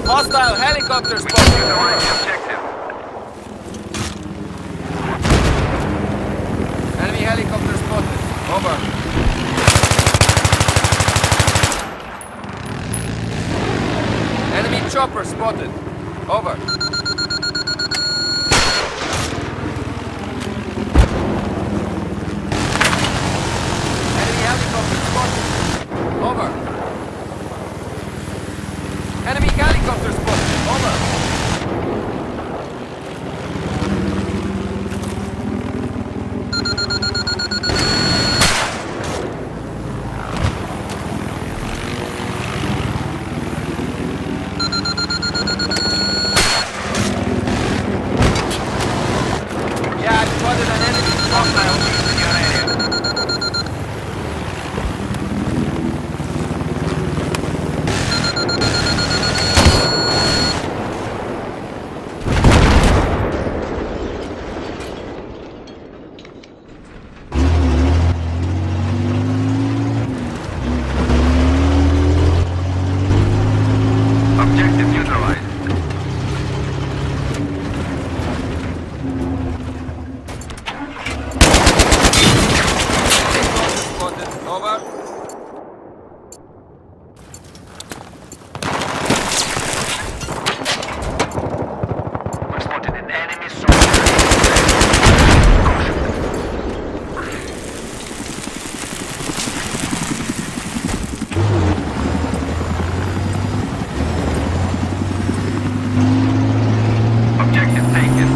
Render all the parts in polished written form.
Hostile helicopter We spotted. neutralize the objective. Enemy helicopter spotted. Over. Enemy chopper spotted. Over. Enemy helicopter spotted. Over. Enemy helicopter spotted. Over. Yeah, I spotted an enemy. Hostile in your area. Objective neutralized. Spotted. Over. We spotted an enemy soldier. Objective taken.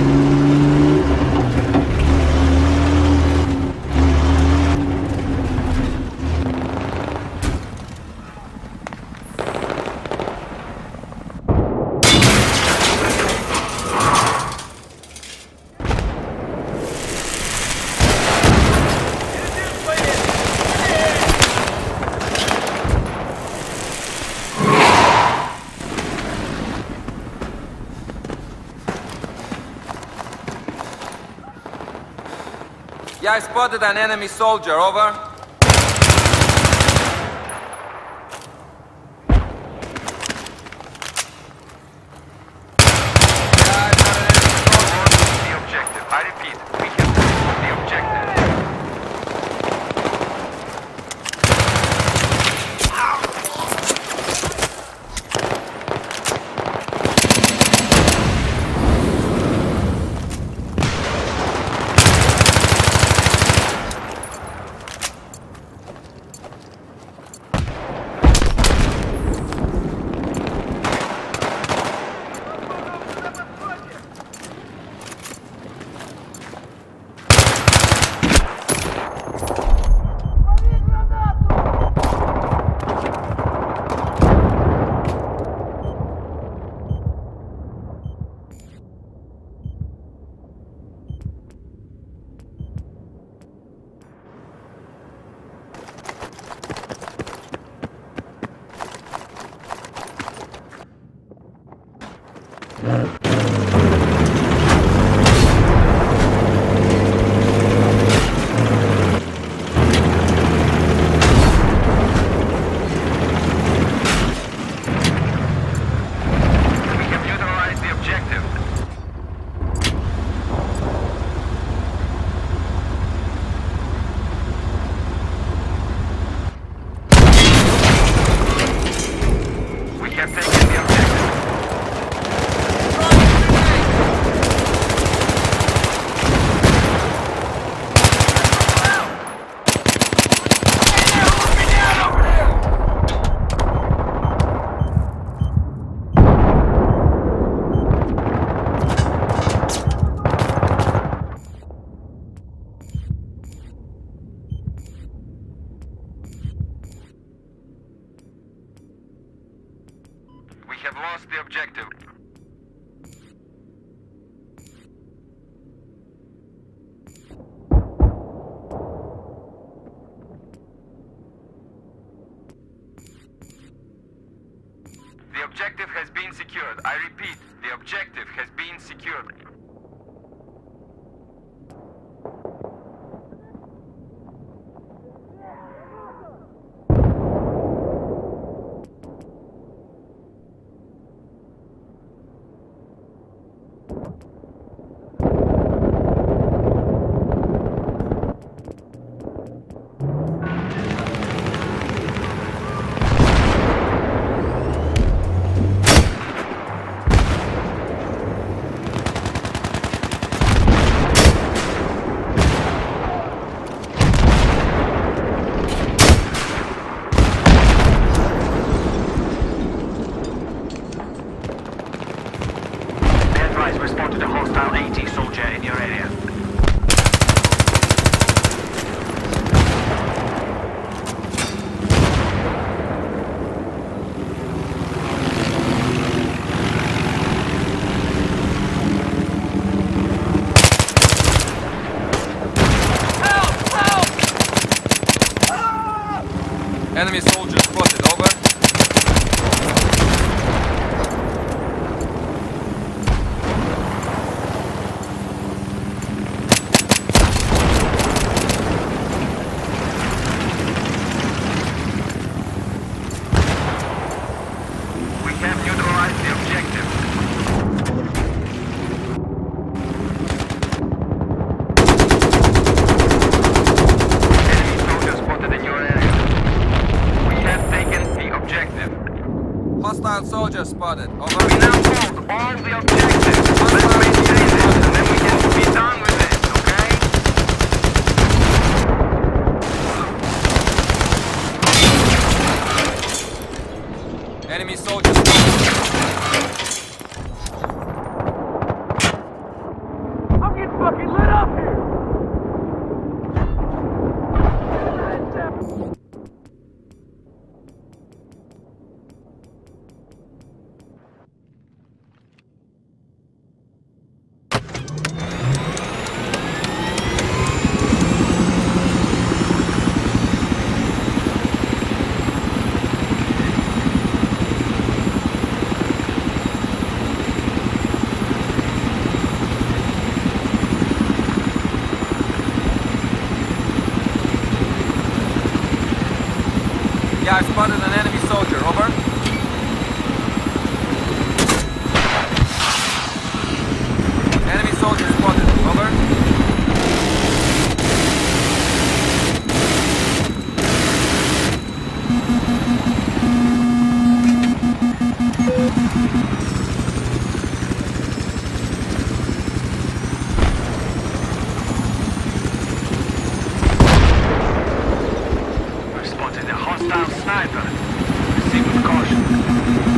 Yeah, I spotted an enemy soldier. Over. Yeah, I got an enemy soldier. The objective. I repeat, we have lost the objective. We have neutralized the objective. We have taken the objective. We have lost the objective. The objective has been secured. I repeat, the objective has been secured. Enemy soldier spotted. Over. We have neutralized the objective. Enemy soldier spotted in your area. We have taken the objective. Hostile soldier spotted. We Over. now hold all the objectives. Let's maintain this, and then we can be done with it, okay? Enemy soldier spotted. I'm getting fucking lit up here! Yeah, I spotted an enemy soldier. Over. Enemy soldier spotted. Over. We've spotted a hostile sniper. Proceed with caution.